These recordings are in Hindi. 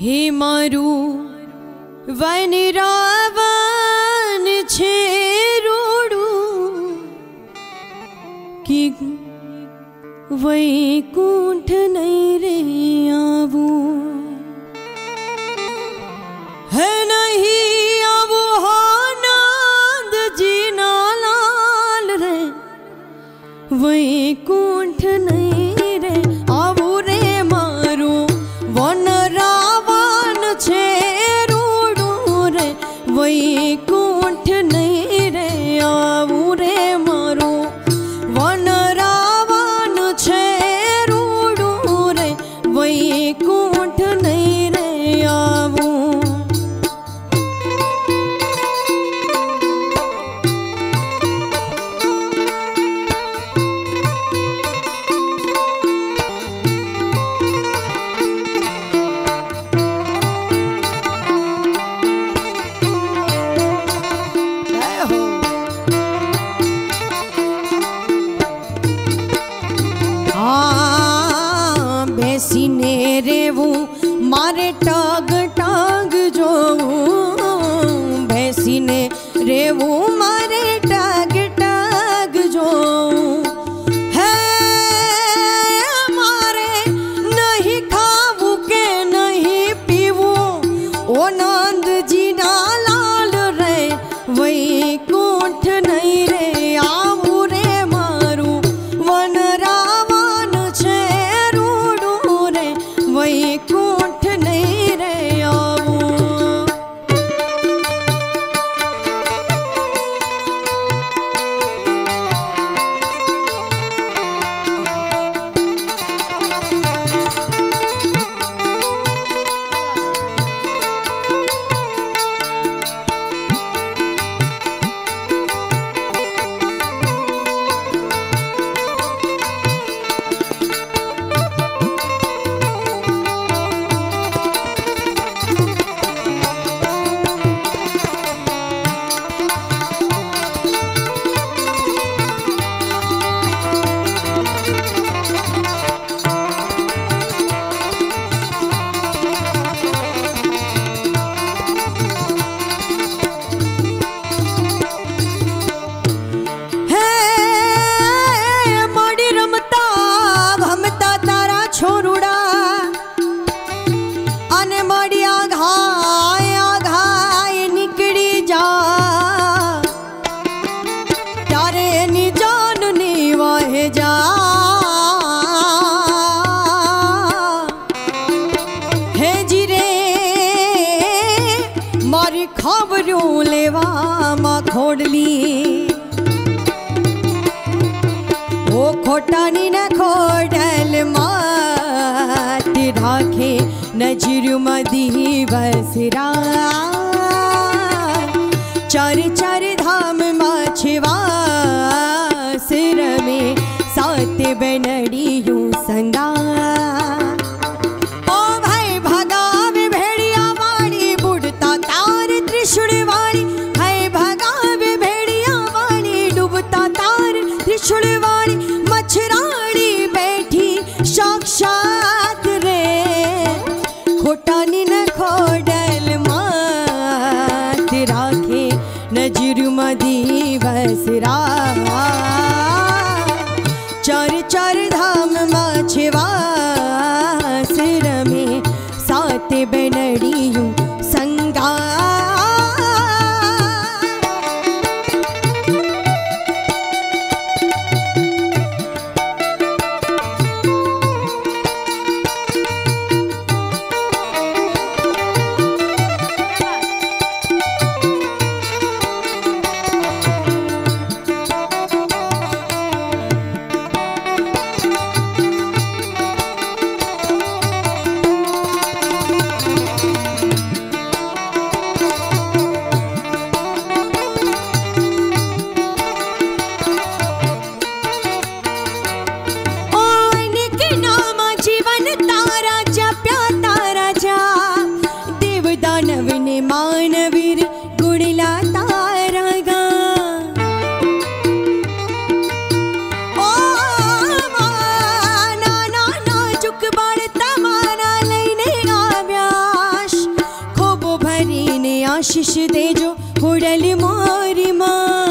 हे मारू वन रावण छे रोडू कि वैकुंठ नहीं रे आवू है नहीं आवू हो नंद जी ना लाल रे वैकुंठ नहीं रे आवू रे मारू वन रावण छे रोडू रे वैकुंठ नहीं रे आवू रे मारू वन रावण छे रोडू रे वैकुंठ नहीं रे आवू बेसीने रेवू मारे टाग टाग जो बेसीने रेवू मारे टाग टाग जो है मारे नहीं खावू के नहीं पीवू ओ नंद जी ना लाल रे वैकुंठ नहीं रे आवू रे मारू वन रावण छे वैकुंठ नहीं रे आवू खबरों लेवा मा खोडली ओ खोटानी न खोडल मात राखे नजर मदी बसरा चार चार धाम माछवा सिर में सात बनड़ियों संगा छुड़वाड़ी मछराड़ी बैठी साक्षात रे खोटानी न खोडल मात राखे नजर मदी बसरा चार चार धाम माछवा सिर में सात बनड़ियों संगा मानवीर गुणिला तारगा ओ माना ना चुक बाड़ तमारा लईने आव्या ने आशीष देजो हुडल मोरी माँ।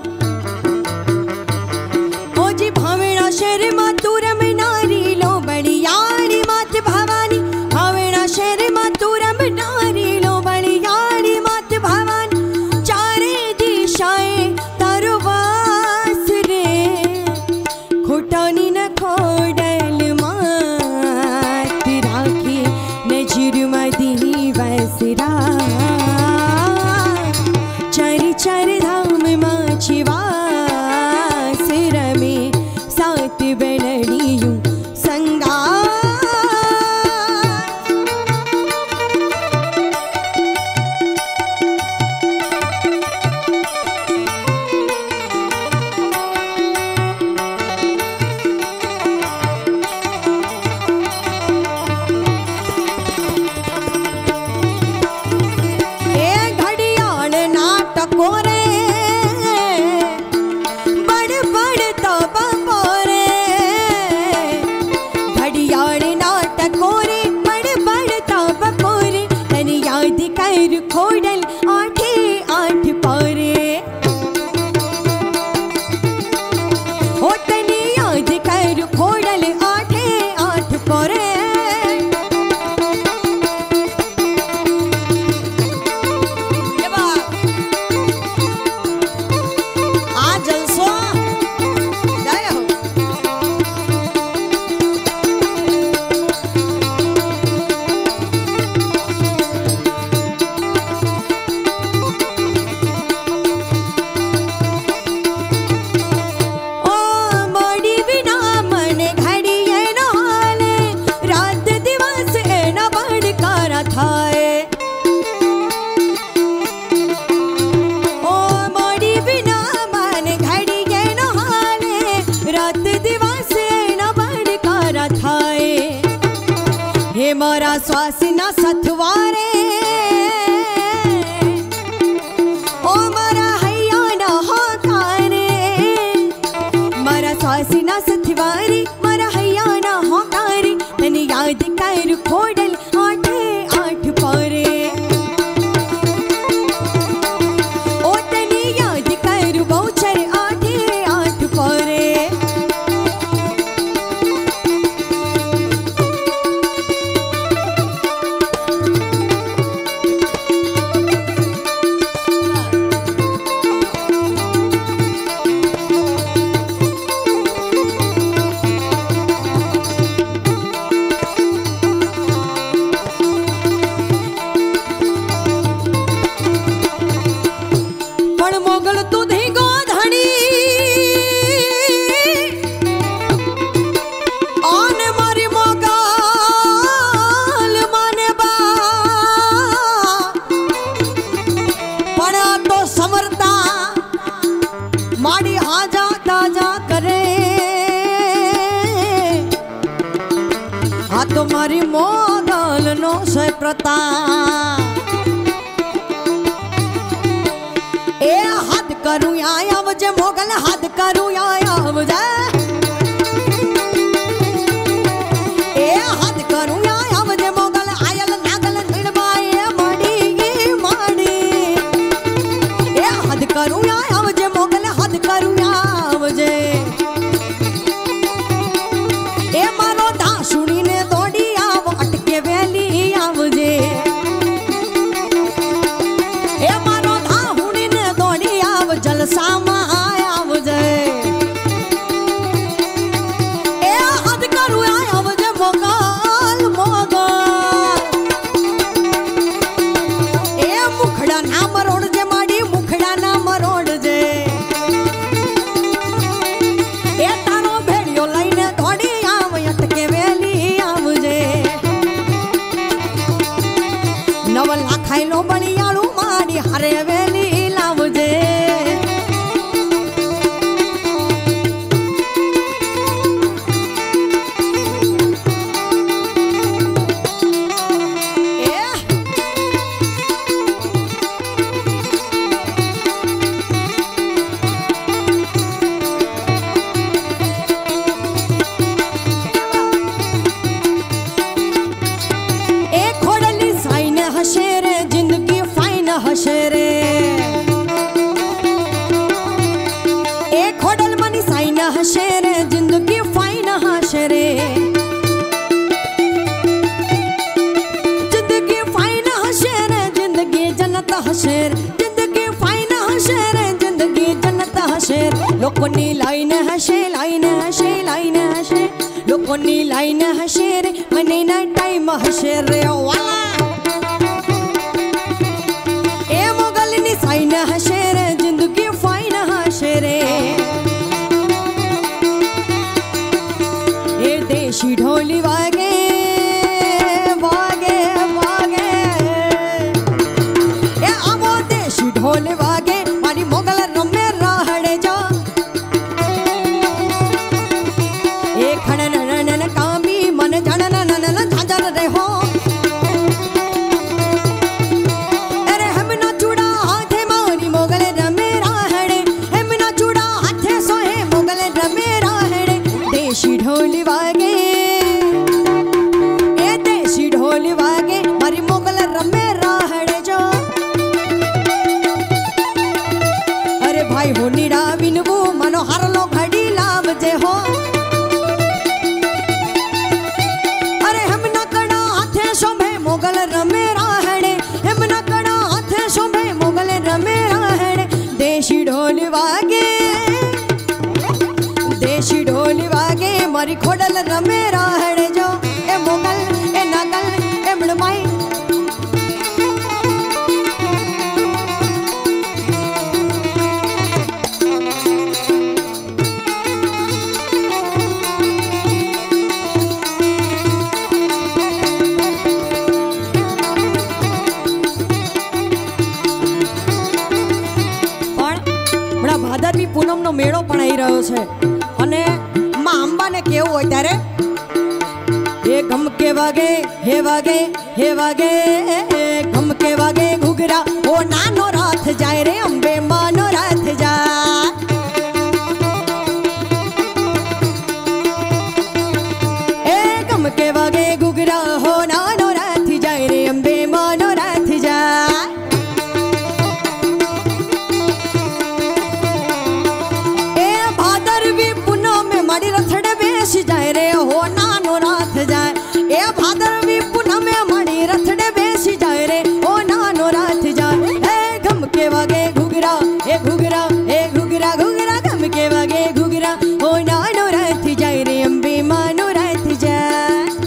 ओ जी भावेणा शहर माँ तुरम नारी लो बड़ियाणी मात भवानी। भावेणा शहर माँ तुरम नारी लो बड़ियाणी मात भवानी। चारे दिशाएं तारो वास रे खोटानी न खोडल मात राखी नजर मदी वसरा। चर चर धाम माछवास रमे सात बेलड़ियों संगा। खोडल आठे आठ पारे हो तनी याद कर खोडल आठे आठ पारे। आ जलसो जय हो। हे मारा श्वास ना सथवारे ओ मारा हैया ना होकारे। मारा श्वास ना सथवारे मारा हैया ना होकारे। तने याद कर खोडल आठे आठ पारे ओ तने याद कर बहुचर आठे आठ पारे। माड़ी हाजा ताजा करे हाँ तुम्हारी मोगल नो से प्रताप। ए हद करूं आया मुझे मोगल हद करूं आया मुझे। ए हद करूं आया मुझे मोगल आयल नागल भिड़वाए माड़ी माड़ी। ए हद करूं आया मुझे मोगल हद करूं आया मुझे। ए मारो दासुड़ी ने दौड़ी आव अटके वेली आव मुझे। ए मारो धाहुड़ी ने दौड़ी आव जलसा में आया मुझे। ए हद करूं आया मुझे मोगल मोगल। ए मुखड़ा ना मरोड़ जे माड़ी मुखड़ा ना मरोड़ जे। ए तारो भेड़ियो लईने दौड़ी आव अटके वेली आव मुझे। नवला खाइलो बनियालू माड़ी हरे वेली लाव मुझे। हसे रे एक खोडल मनी साइन हसे रे जिंदगी फाइन हसे रे जिंदगी फाइन हसे रे जिंदगी जन्नत हसे जिंदगी फाइन हसे रे जिंदगी जन्नत हसे लोकोनी लाइन हसे लाइन हसे लाइन हसे लोकोनी लाइन हसे रे मने ना टाइम हसे रे वाला ए मोगलनी साइन हसे रे जिंदगी फाइन हसे रे ए देशी ढोली वागे वागे वागे ए अमो देशी ढोली वागे मारी मोगल रमे राहड़े जा ए खणन नन कामी मन जनन नन झांझर रे हो अरे हम ना चूड़ा हाथे मारी मोगल रमे राहड़े हम ना चूड़ा हाथे सोहे मोगल रमे राहड़े देशी ढोली वागे ए देशी ढोली वागे मारी मोगल रमे राहड़े जो अरे भाई हो निरा बिनबू मनोहर लो घड़ी लाभ जे हो अरे हम न कड़ा हाथे शोभे मोगल रमे राहड़े हम न कड़ा हाथे शोभे मोगल रमे राहड़े देशी ढोली वागे देशी ढोली वागे मारी खोडल रमे राहड़े जो ए मोगल ए नागल ए मड़माई ભાદરવી પૂનમનો મેળો પણ આવી રહ્યો છે અને માં અંબાને કેવું હોય ત્યારે એ ગમકે વાગે હે વાગે હે વાગે ગમકે વાગે ઘૂઘરા ઓ નાનો રાત જાય રે અંબે માનો રાત જાય એ ગમકે વાગે ઘૂઘરા હો નાનો રાત જાય રે અંબે માનો રાત જાય मारी रथड़े बेस जाए रे हो नानो रात जाए ए भादरवी पूनम में मारी रथड़े बेस जाए रे हो नानो रात जाए ए गमके वागे घुघरा ए घुघरा ए घुघरा घुघरा गमके वागे घुघरा हो नानो रात जाए रे अंबे मानो रात जाए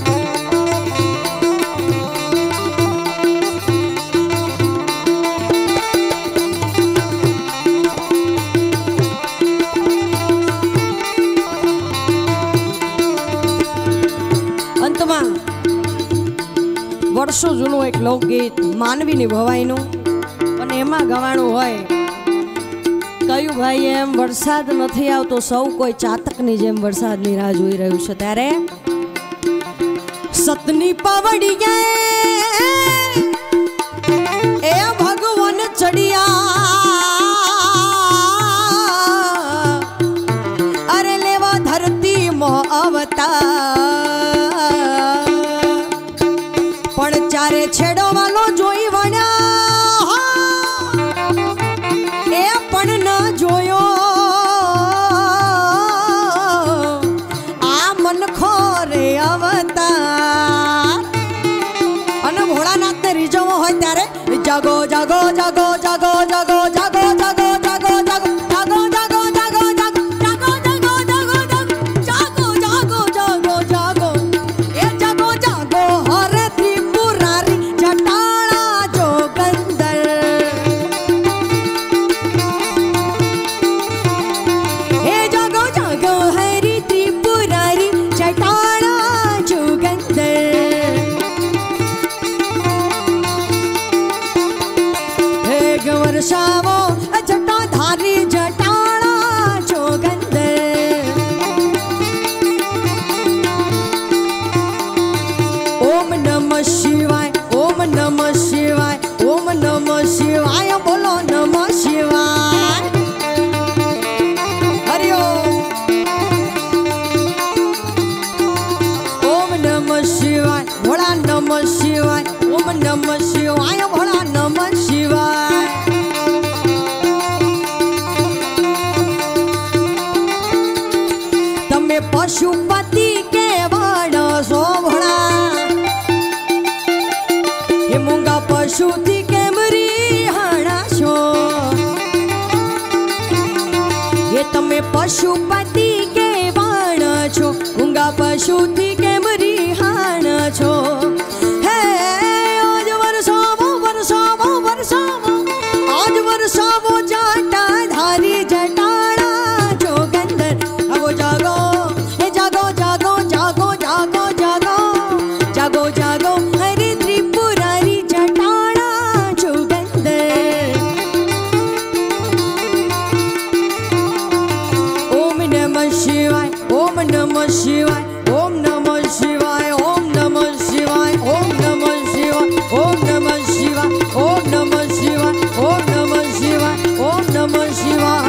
વર્ષો જૂનું એક લોકગીત માનવીની ભવાઈનું અને એમાં ગવાણું હોય કયું ભાઈ એમ વરસાદ નથી આવતો સૌ કોઈ ચાતકની જેમ વરસાદની રાહ જોઈ રહ્યું છે ત્યારે સતની પાવડિયા એ ભગવાન ચડિયા અરે લેવા ધરતી મો અવતાર પણ ચારે છેડો વાલો જોઈ વણ્યા એ પણ ન જોયો આ મનખો રે અવતાર અને ભોળાનાથને રીઝવવો હોય ત્યારે જાગો જાગો જાગો જાગો જાગો જાગો જાગો જાગો જાગો જાગો જાગો જાગો જાગો જાગો જાગો જાગો જાગો જાગો જાગો એ જાગો જાગો હરે ત્રિપુરારી જટાળા જોગંદર એ જાગો જાગો હરી ત્રિપુરારી જટાળા જોગંદર હે ગવરસાવો જટાધારી જટાળા જોગંદર ओम नमः शिवाय ओम नमः शिवाय ओम नमः शिवाय बोलो नमः शिवाय हरि ओम नमः शिवाय भोला नमः शिवाय ओम नमः शिवाय भोला नमः शिवाय पशुपति के वाड़ा सो भोड़ा ये मूंगा पशु थी के मरी हाड़ा छो ये तमे पशुपति के वाड़ा छो मूंगा पशु थी के मरी हाड़ा छो हे आज वर्षावो वर्षावो वर्षावो आज वर्षावो जाटा धारी जटाड़ा जोगंदर अगो जागो हे जागो जागो जागो जागो जागो जागो जागो हरे त्रिपुरारी जटाड़ा जोगंदर ओम नमः शिवाय ओम नमः शिवाय ओम नमः शिवाय ओम नमः शिवाय ओम नमः शिवाय ओम नमः शिवाय ओम नमः शिवाय ओम नमः शिवाय ओम नमः शिवाय